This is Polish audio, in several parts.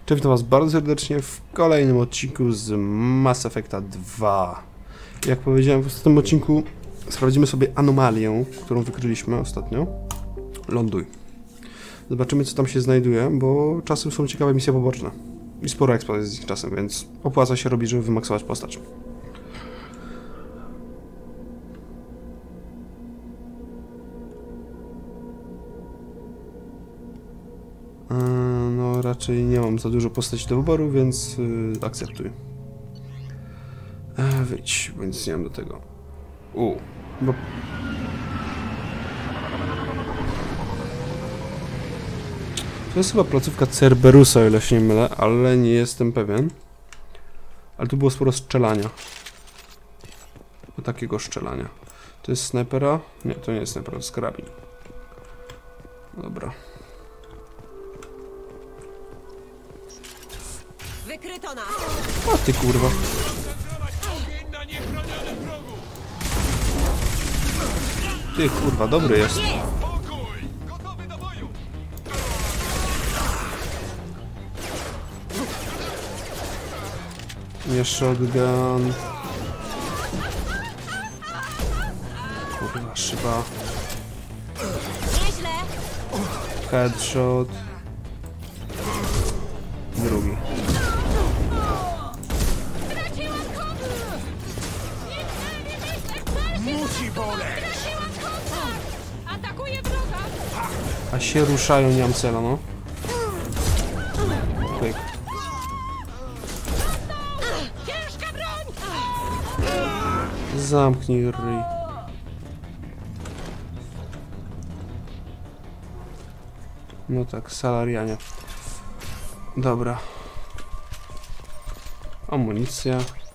Witam was bardzo serdecznie w kolejnym odcinku z Mass Effecta 2. Jak powiedziałem w ostatnim odcinku, sprawdzimy sobie anomalię, którą wykryliśmy ostatnio. Ląduj. Zobaczymy, co tam się znajduje, bo czasem są ciekawe misje poboczne. I sporo expa jest z nich czasem, więc opłaca się robić, żeby wymaksować postać. No, raczej nie mam za dużo postaci do wyboru, więc akceptuję. Wyjdź, bo nic nie mam do tego. Bo... To jest chyba placówka Cerberusa, o ile się nie mylę, ale nie jestem pewien. Ale tu było sporo strzelania. Takiego strzelania. To jest snajpera? Nie, to nie jest snajpera, to jest karabin. Dobra. Wykryto nas! O ty kurwa. Ty kurwa, dobry jest. Nie shotgun. Kurwa, szyba. Nieźle! Headshot. Drugi. Musi boleć! Atakuje wroga! A się ruszają, nie mam cela, no. Pyk. Ciężka broń! Zamknij ryj. No tak, salarianie. Dobra. Amunicja.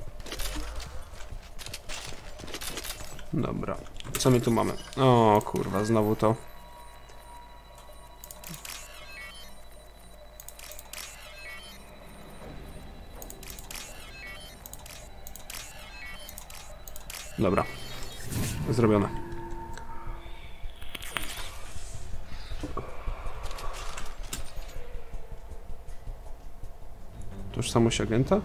Dobra. Co my tu mamy? O kurwa, znowu to. Dobra. Zrobione. Tożsamość agenta?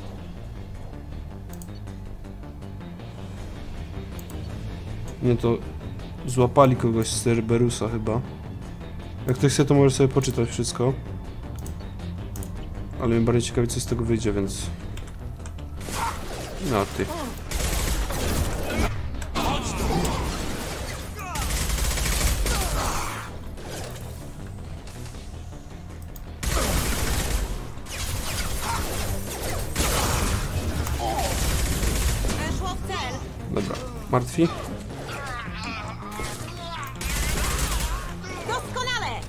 Nie, to złapali kogoś z Cerberusa chyba. Jak ktoś chce, to może sobie poczytać wszystko. Ale mnie bardziej ciekawi, co z tego wyjdzie, więc... No ty. Weszło w cel! Dobra, martwi? Doskonale!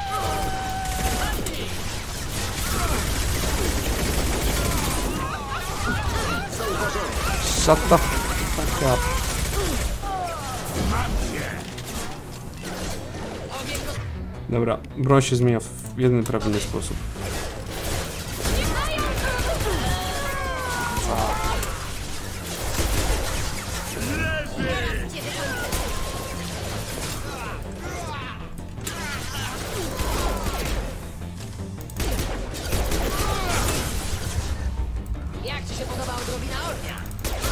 Shut the fuck up. Dobra, broń się zmienia w jeden prawidłowy sposób. Jak ci się podoba odrobina ognia?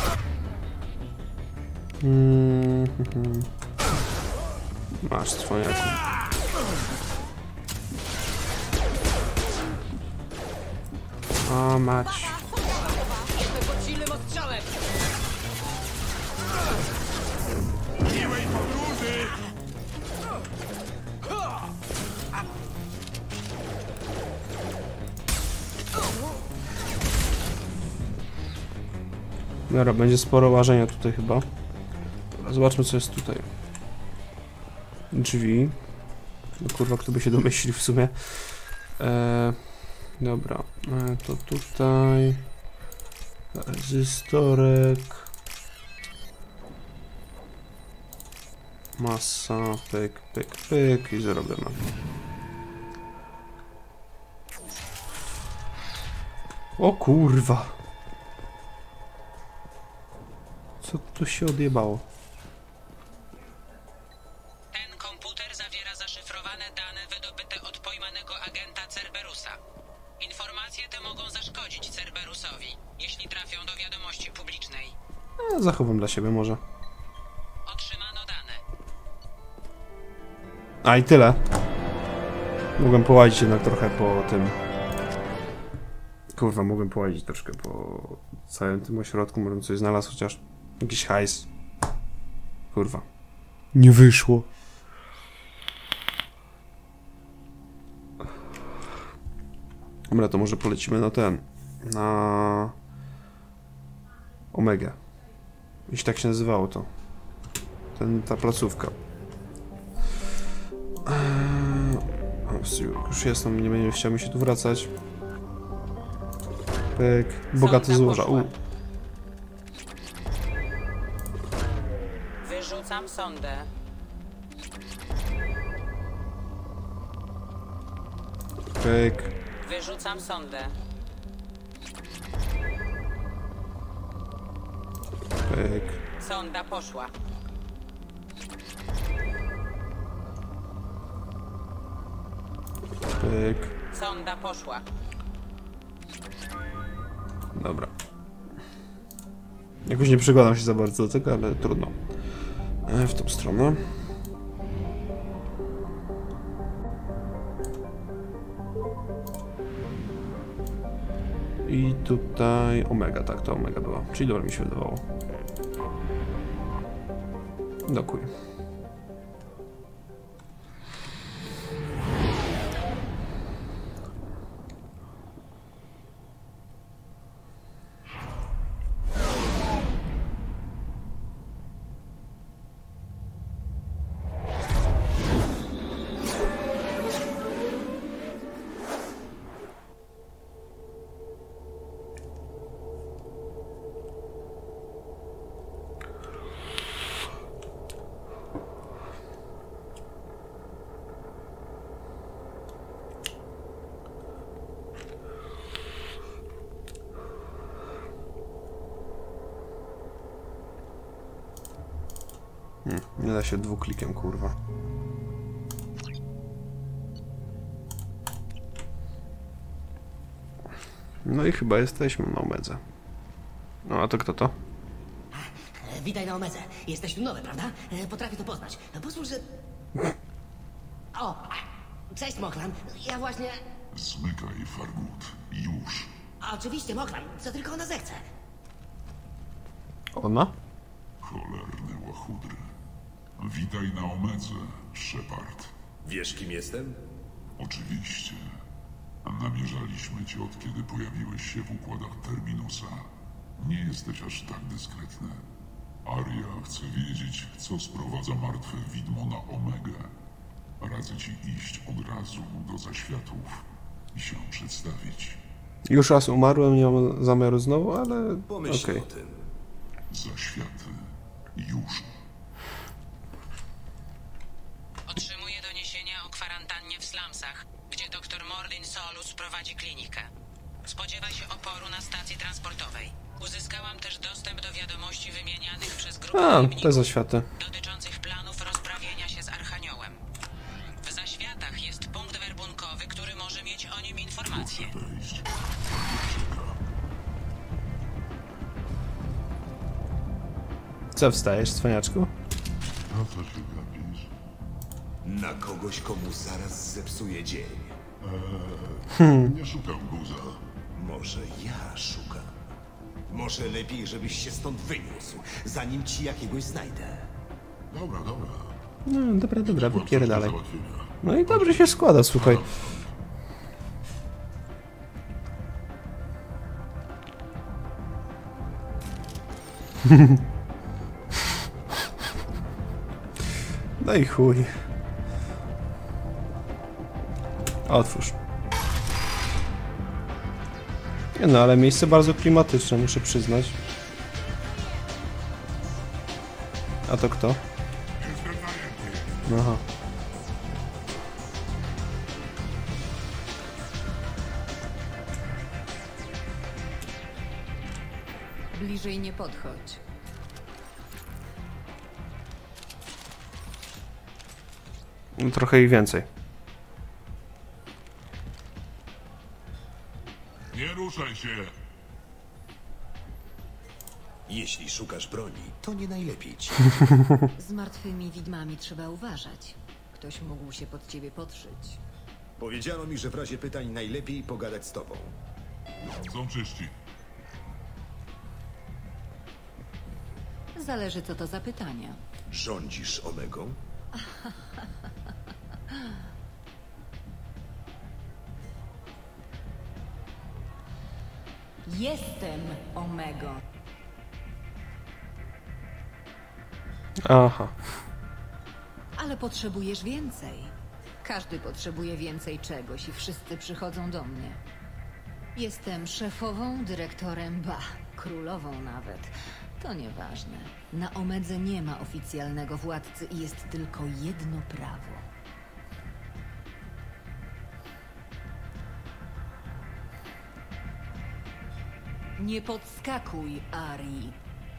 Masz cwaniaku. O mać. Jestem pod silnym ostrzałem! Miłej podróży! Dobra, będzie sporo łażenia tutaj chyba. Dobra, zobaczmy, co jest tutaj. Drzwi. No kurwa, kto by się domyślił w sumie. Dobra, to tutaj. Rezystorek. Masa, pyk, pyk, pyk i zrobione. O kurwa! Co tu się odjebało? Ten komputer zawiera zaszyfrowane dane wydobyte od pojmanego agenta Cerberusa. Informacje Informacje te mogą zaszkodzić Cerberusowi, jeśli trafią do wiadomości publicznej. Zachowam dla siebie może. Otrzymano dane. A i tyle. Mogłem połazić jednak trochę po tym. Kurwa, mogłem połazić troszkę po całym tym ośrodku, może bym coś znalazł, chociaż jakiś hajs. Kurwa. Nie wyszło. Dobra, to może polecimy na ten. Na Omegę. Jeśli tak się nazywało to. Ta placówka. Już jestem, nie będzie chciał mi się tu wracać. Pyk. Bogate złoża. Wyrzucam sondę. Pyk. Wyrzucam sondę. Pyk. Sonda poszła. Pyk. Sonda poszła. Dobra. Jakoś nie przykładam się za bardzo do tego, ale trudno. W tą stronę. I tutaj Omega, tak, to Omega była. Czyli dobra mi się wydawało. Dokuj. Nie da się dwuklikiem, kurwa. No i chyba jesteśmy na Omedze. No a to kto to? Witaj na Omedze. Jesteś tu nowy, prawda? Potrafię to poznać. Pozwól, że... O! Cześć, Moklan. Ja właśnie... Zmykaj, Fargut. Już. Oczywiście, Moklan. Co tylko ona zechce. Ona? Cholerne łachudry. Witaj na Omedze, Shepard. Wiesz, kim jestem? Oczywiście. Namierzaliśmy cię od kiedy pojawiłeś się w układach Terminusa. Nie jesteś aż tak dyskretny. Aria chce wiedzieć, co sprowadza martwe widmo na Omegę. Radzę ci iść od razu do zaświatów i się przedstawić. Już raz umarłem, nie mam zamiaru znowu, ale... Pomyśl okej. o tym. Zaświaty. Już. Otrzymuję doniesienia o kwarantannie w slumsach, gdzie dr Mordin Solus prowadzi klinikę. Spodziewaj się oporu na stacji transportowej. Uzyskałam też dostęp do wiadomości wymienianych przez grupę A, najemników te zaświaty. dotyczących planów rozprawienia się z Archaniołem. W zaświatach jest punkt werbunkowy, który może mieć o nim informacje. Wejść. Co wstajesz, cwaniaczku? No co się gapisz? Na kogoś, komu zaraz zepsuje dzień. Nie szukam guza. Może ja szukam. Może lepiej, żebyś się stąd wyniósł, zanim ci jakiegoś znajdę. Dobra, dobra. No, dobra, dobra, Mam coś do wypierdalaj. załatwienia. No i dobrze się składa, słuchaj. No i chuj. Otwórz. Nie no, ale miejsce bardzo klimatyczne, muszę przyznać. A to kto? Aha. Bliżej nie podchodź. No, trochę ich więcej. Nie ruszaj się! Jeśli szukasz broni, to nie najlepiej ci. Z martwymi widmami trzeba uważać. Ktoś mógł się pod ciebie podszyć. Powiedziano mi, że w razie pytań najlepiej pogadać z tobą. Są czyści. Zależy, co to za pytania. Rządzisz Omegą? Jestem Omegą. Aha. Ale potrzebujesz więcej. Każdy potrzebuje więcej czegoś i wszyscy przychodzą do mnie. Jestem szefową, dyrektorem, królową nawet. To nieważne. Na Omedze nie ma oficjalnego władcy i jest tylko jedno prawo. Nie podskakuj, Ari.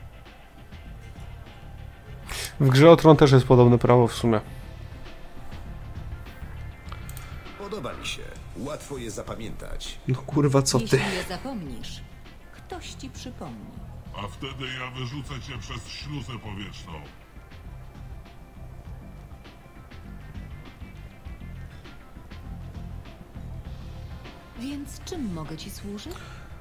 W grze o Tron też jest podobne prawo w sumie. Podoba mi się. Łatwo je zapamiętać. No kurwa, co ty? Jeśli je zapomnisz, ktoś ci przypomni. A wtedy ja wyrzucę cię przez śluzę powietrzną. Więc czym mogę ci służyć?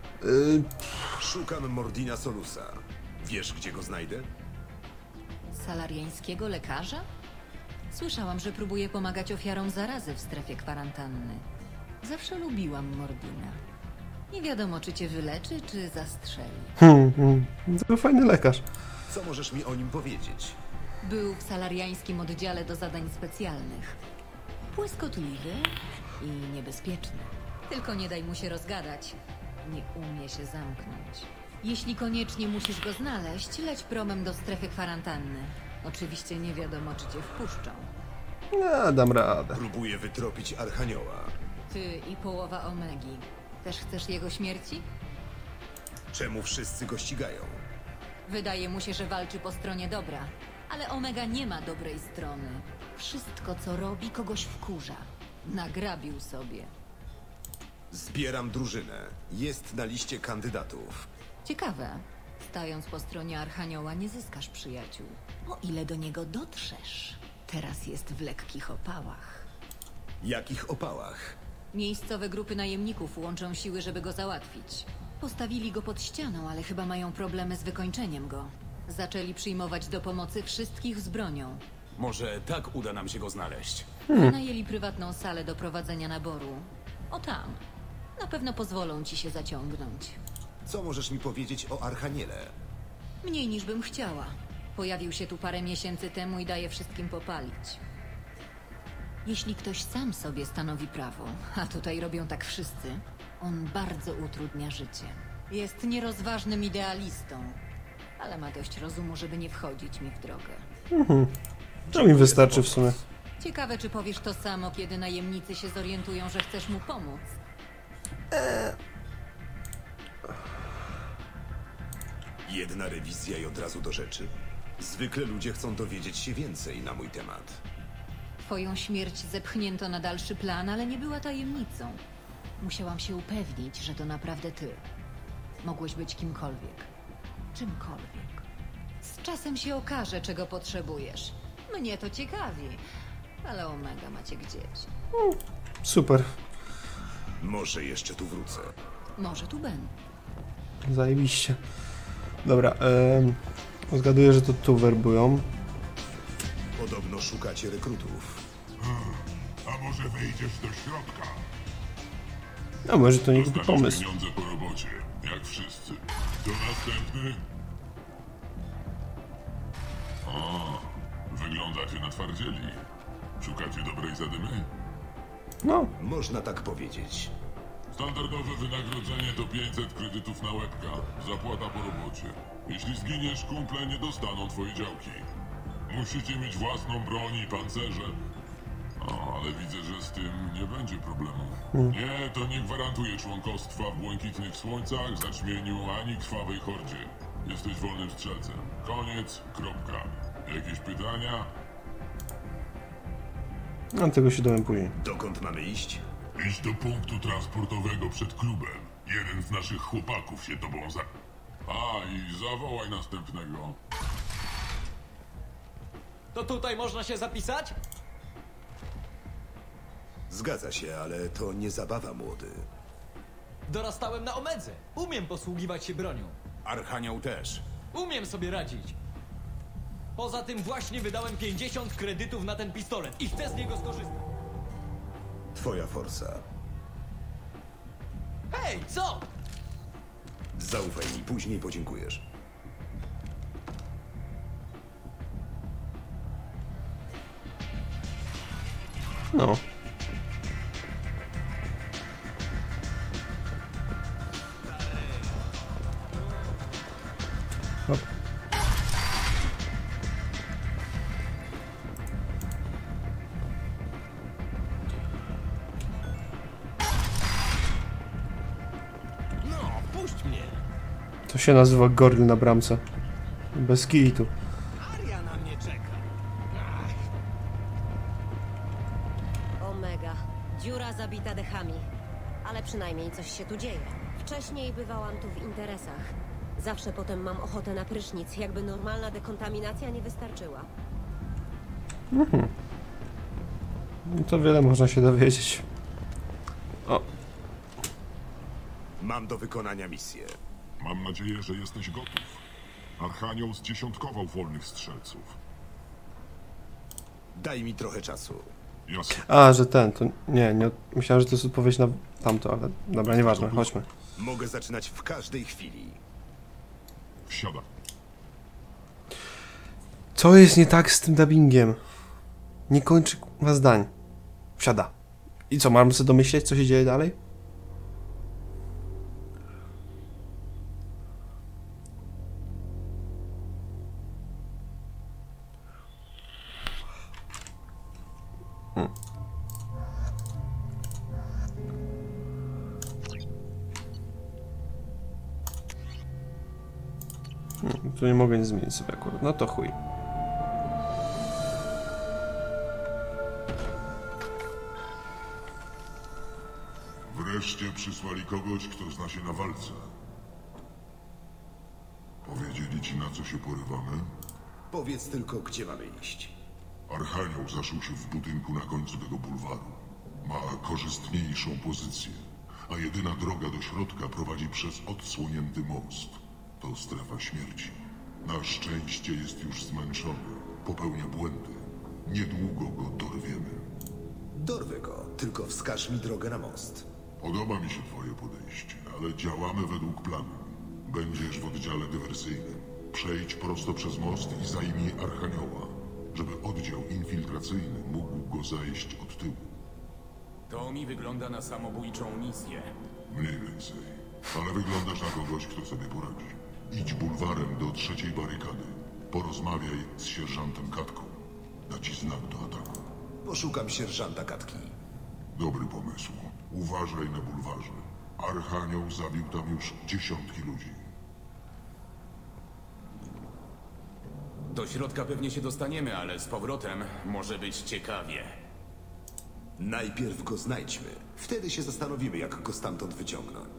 Szukam Mordina Solusa. Wiesz, gdzie go znajdę? Salariańskiego lekarza? Słyszałam, że próbuje pomagać ofiarom zarazy w strefie kwarantanny. Zawsze lubiłam Mordina. Nie wiadomo, czy cię wyleczy, czy zastrzeli. To fajny lekarz. Co możesz mi o nim powiedzieć? Był w salariańskim oddziale do zadań specjalnych. Błyskotliwy i niebezpieczny. Tylko nie daj mu się rozgadać. Nie umie się zamknąć. Jeśli koniecznie musisz go znaleźć, leć promem do strefy kwarantanny. Oczywiście nie wiadomo, czy cię wpuszczą. Ja dam radę. Próbuję wytropić Archanioła. Ty i połowa Omegi. Też chcesz jego śmierci? Czemu wszyscy go ścigają? Wydaje mu się, że walczy po stronie dobra. Ale Omega nie ma dobrej strony. Wszystko, co robi, kogoś wkurza. Nagrabił sobie. Zbieram drużynę. Jest na liście kandydatów. Ciekawe. Stając po stronie Archanioła nie zyskasz przyjaciół. O ile do niego dotrzesz. Teraz jest w lekkich opałach. Jakich opałach? Miejscowe grupy najemników łączą siły, żeby go załatwić. Postawili go pod ścianą, ale chyba mają problemy z wykończeniem go. Zaczęli przyjmować do pomocy wszystkich z bronią. Może tak uda nam się go znaleźć. Wynajęli prywatną salę do prowadzenia naboru. O tam. Na pewno pozwolą ci się zaciągnąć. Co możesz mi powiedzieć o Archaniele? Mniej niż bym chciała. Pojawił się tu parę miesięcy temu i daje wszystkim popalić. Jeśli ktoś sam sobie stanowi prawo, a tutaj robią tak wszyscy, on bardzo utrudnia życie. Jest nierozważnym idealistą, ale ma dość rozumu, żeby nie wchodzić mi w drogę. To mi wystarczy w sumie. Ciekawe, czy powiesz to samo, kiedy najemnicy się zorientują, że chcesz mu pomóc. Jedna rewizja i od razu do rzeczy? Zwykle ludzie chcą dowiedzieć się więcej na mój temat. Twoją śmierć zepchnięto na dalszy plan, ale nie była tajemnicą. Musiałam się upewnić, że to naprawdę ty. Mogłeś być kimkolwiek. Czymkolwiek. Z czasem się okaże, czego potrzebujesz. Mnie to ciekawi, ale Omega macie gdzieś. Super. Może jeszcze tu wrócę. Może tu będę. Zajebiście. Dobra, zgaduję, że to tu werbują. Podobno szukacie rekrutów. A może wejdziesz do środka? A może to nie głupi Dostaniesz pomysł. pieniądze po robocie, jak wszyscy. Kto następny? O, wyglądacie na twardzieli. Szukacie dobrej zadymy? No, Można tak powiedzieć. Standardowe wynagrodzenie to 500 kredytów na łebka. Zapłata po robocie. Jeśli zginiesz, kumple nie dostaną twojej działki. Musicie mieć własną broń i pancerze. O, ale widzę, że z tym nie będzie problemu. Nie, to nie gwarantuje członkostwa w błękitnych słońcach, zaćmieniu, ani krwawej hordzie. Jesteś wolnym strzelcem. Koniec, kropka. Jakieś pytania? a tego się dowiem później. Dokąd mamy iść? Idź do punktu transportowego przed klubem. Jeden z naszych chłopaków się tobą za... A, i zawołaj następnego. To tutaj można się zapisać? Zgadza się, ale to nie zabawa, młody. Dorastałem na Omedze. Umiem posługiwać się bronią. Archanioł też. Umiem sobie radzić. Poza tym właśnie wydałem 50 kredytów na ten pistolet i chcę z niego skorzystać. Twoja forsa. Hej, co? Zaufaj mi, później podziękujesz. No. Hop. No, puść mnie. To się nazywa goril na bramce. Bez kitu. Aria na mnie czeka. Omega. Dziura zabita dechami. Ale przynajmniej coś się tu dzieje. Wcześniej bywałam tu w interesach. Zawsze potem mam ochotę na prysznic, jakby normalna dekontaminacja nie wystarczyła. To wiele można się dowiedzieć. O, Mam do wykonania misję. Mam nadzieję, że jesteś gotów. Archanioł zdziesiątkował wolnych strzelców. Daj mi trochę czasu. Jasne. a, że ten, to nie, myślałem, że to jest odpowiedź na tamto, ale dobra, nieważne, chodźmy. Mogę zaczynać w każdej chwili. Wsiada. Co jest nie tak z tym dubbingiem? Nie kończy kurwa zdań. Wsiada. I co, mamy sobie domyśleć, co się dzieje dalej? Tu nie mogę nic zmienić sobie akurat. No to chuj. Wreszcie przysłali kogoś, kto zna się na walce. Powiedzieli ci, na co się porywamy? Powiedz tylko, gdzie mamy iść. Archanioł zaszył się w budynku na końcu tego bulwaru. Ma korzystniejszą pozycję, a jedyna droga do środka prowadzi przez odsłonięty most. To strefa śmierci. Na szczęście jest już zmęczony. Popełnia błędy. Niedługo go dorwiemy. Dorwę go, tylko wskaż mi drogę na most. Podoba mi się twoje podejście, ale działamy według planu. Będziesz w oddziale dywersyjnym. Przejdź prosto przez most i zajmij Archanioła, żeby oddział infiltracyjny mógł go zajść od tyłu. To mi wygląda na samobójczą misję. Mniej więcej. Ale wyglądasz na kogoś, kto sobie poradzi. Idź bulwarem do trzeciej barykady. Porozmawiaj z sierżantem Katką. Da ci znak do ataku. Poszukam sierżanta Katki. Dobry pomysł. Uważaj na bulwarze. Archanioł zabił tam już dziesiątki ludzi. Do środka pewnie się dostaniemy, ale z powrotem może być ciekawie. Najpierw go znajdźmy. Wtedy się zastanowimy, jak go stamtąd wyciągnąć.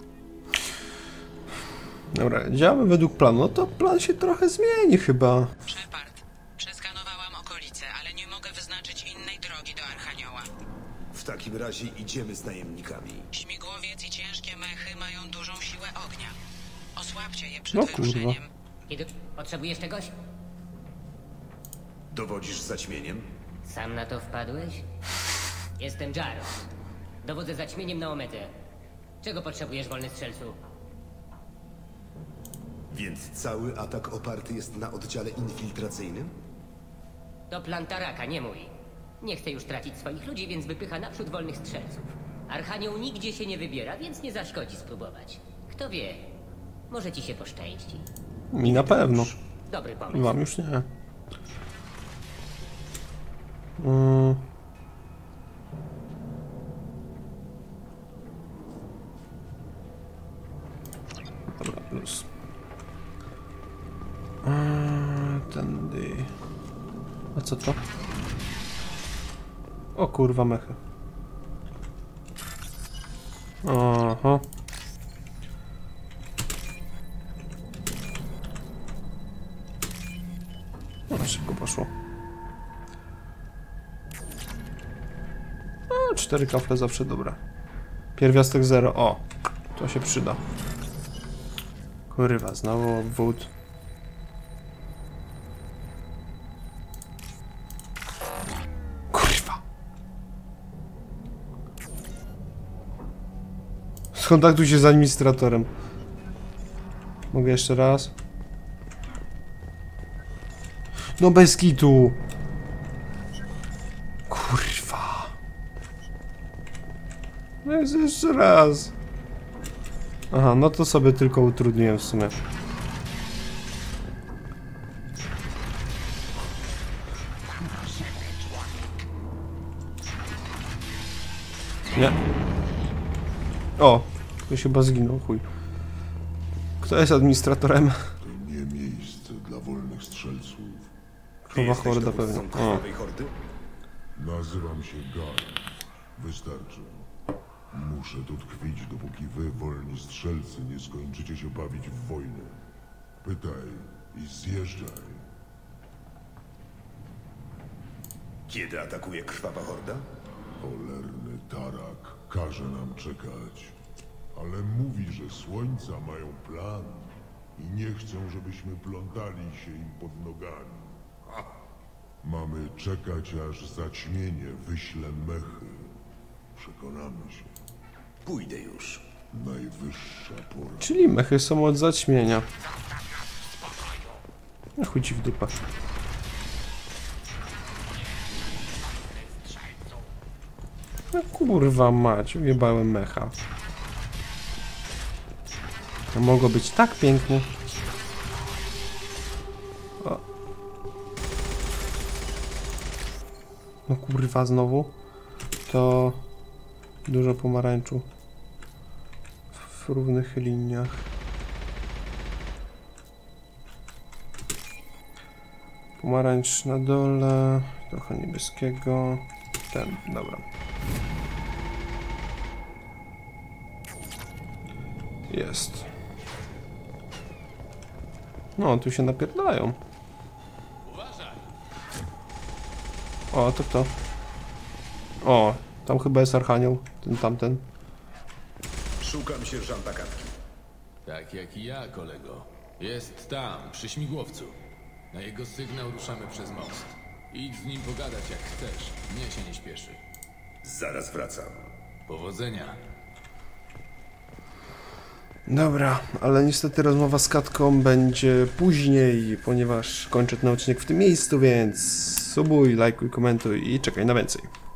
Dobra, działamy według planu. No to plan się trochę zmieni chyba. Shepard, przeskanowałam okolice, ale nie mogę wyznaczyć innej drogi do Archanioła. W takim razie idziemy z najemnikami. Śmigłowiec i ciężkie mechy mają dużą siłę ognia. Osłabcie je przed No kurwa. wyruszeniem. Kiedy potrzebujesz czegoś? Dowodzisz zaćmieniem? Sam na to wpadłeś? Jestem Jaros. Dowodzę zaćmieniem na Omedze. Czego potrzebujesz, wolny strzelcu? Więc cały atak oparty jest na oddziale infiltracyjnym? To plan Taraka, nie mój. Nie chce już tracić swoich ludzi, więc wypycha naprzód wolnych strzelców. Archanioł nigdzie się nie wybiera, więc nie zaszkodzi spróbować. Kto wie, może ci się poszczęści. Mi na pewno. Dobry pomysł. Wam już nie. Dobra, luz. Tędy. A co to? O kurwa, mechy. Aha. 4 kafle zawsze dobre. Pierwiastek 0. O, to się przyda. Kurwa, znowu obwód. Kurwa. Skontaktuj się z administratorem. Mogę jeszcze raz? No bez kitu. Kurwa. No jest jeszcze raz. Aha, no to sobie tylko utrudniłem w sumie. Nie. O, ktoś chyba zginął, chuj. Kto jest administratorem? To nie miejsce dla wolnych strzelców. Krwawa horda pewnie. O. Hordy? Nazywam się Gal. Wystarczy. Muszę tu tkwić, dopóki wy, wolni strzelcy, nie skończycie się bawić w wojnę. Pytaj i zjeżdżaj. Kiedy atakuje krwawa horda? Cholerny Tarak każe nam czekać. Ale mówi, że słońca mają plan i nie chcą, żebyśmy plątali się im pod nogami. Mamy czekać, aż zaćmienie wyśle mechy. Przekonamy się. Pójdę już. Najwyższa pora. Czyli mechy są od zaćmienia. No chuj ci w dupę. No kurwa mać, ujebałem mecha. To mogło być tak pięknie. O. No kurwa znowu. To dużo pomarańczu w równych liniach. Pomarańcz na dole, trochę niebieskiego. Ten, dobra. Jest. No, tu się napierdalają. O, to kto? O, tam chyba jest Archanioł, ten tamten. Szukam sierżanta Katki. Tak jak i ja, kolego. Jest tam, przy śmigłowcu. Na jego sygnał ruszamy przez most. Idź z nim pogadać jak chcesz. Mnie się nie śpieszy. Zaraz wracam. Powodzenia. Dobra, ale niestety rozmowa z Katką będzie później, ponieważ kończę ten odcinek w tym miejscu, więc subuj, lajkuj, komentuj i czekaj na więcej.